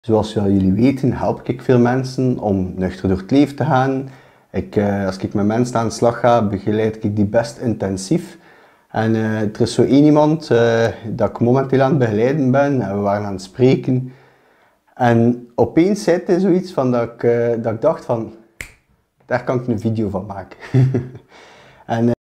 Zoals jullie weten help ik veel mensen om nuchter door het leven te gaan. Als ik met mensen aan de slag ga, begeleid ik die best intensief. En er is zo één iemand dat ik momenteel aan het begeleiden ben en we waren aan het spreken. En opeens zei hij zoiets van dat ik dacht van, daar kan ik een video van maken. En